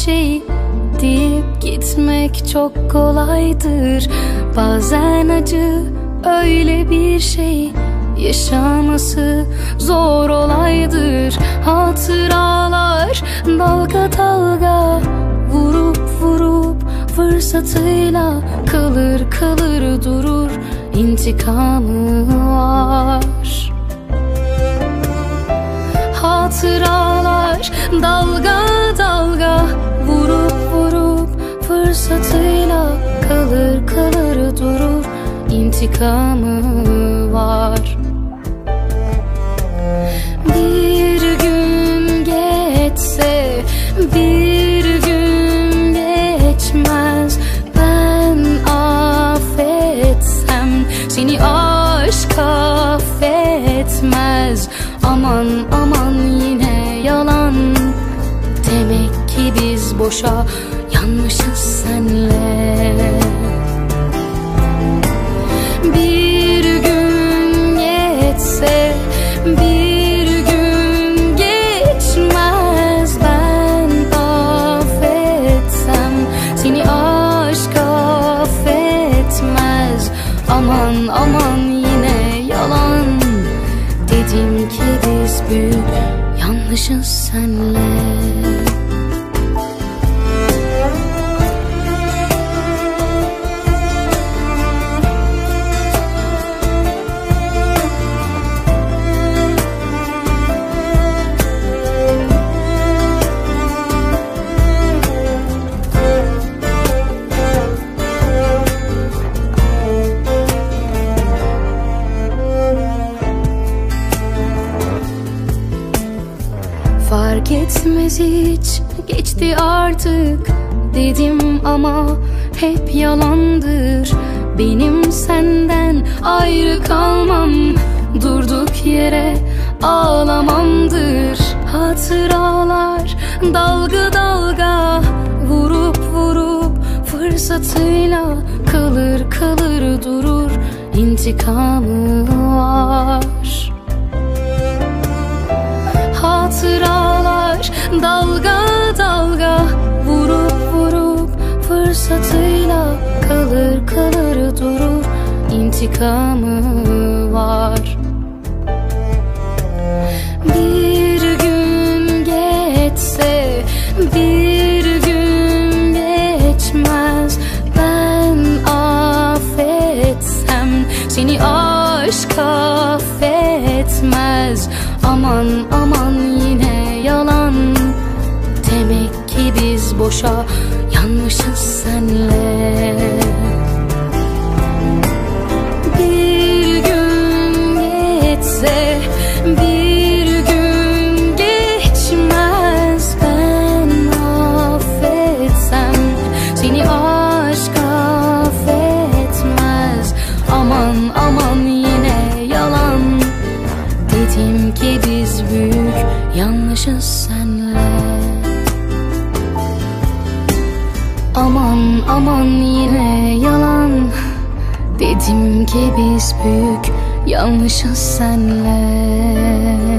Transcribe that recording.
şey deyip gitmek çok kolaydır. Bazen acı öyle bir şey, yaşaması zor olaydır. Hatıralar dalga dalga, vurup vurup fırsatıyla kalır kalır durur. İntikamı var. Hatıralar dalga dalga, vurup vurup fırsatıyla kalır kalır durur. İntikamı var. Bir gün geçse, bir gün geçmez, ben affetsem seni aşk affetmez. Aman aman yine yalan, demek ki biz boşa yanmışız senle. Bir gün geçse, bir gün geçmez, ben affetsem seni aşk affetmez. Aman aman yine yalan, dedim ki biz büyük yanlışız senle. Fark etmez hiç, geçti artık dedim ama hep yalandır. Benim senden ayrı kalmam, durduk yere ağlamamdır. Hatıralar dalga dalga, vurup vurup fırsatıyla kalır kalır durur. İntikamı var. Hatıralar dalga dalga, vurup vurup fırsatıyla kalır kalır durur. İntikamı var. Bir gün geçse, bir gün geçmez, ben affetsem seni aşk affetmez. Aman aman yine yalan, demek ki biz boşa yanmışız senle. Bir gün geçse, bir gün geçmez, ben affetsem seni aşk affetmez. Aman aman yine yalan, dedim ki biz büyük yanlışız senle. Aman aman yine yalan, dedim ki biz büyük yanlışız senle.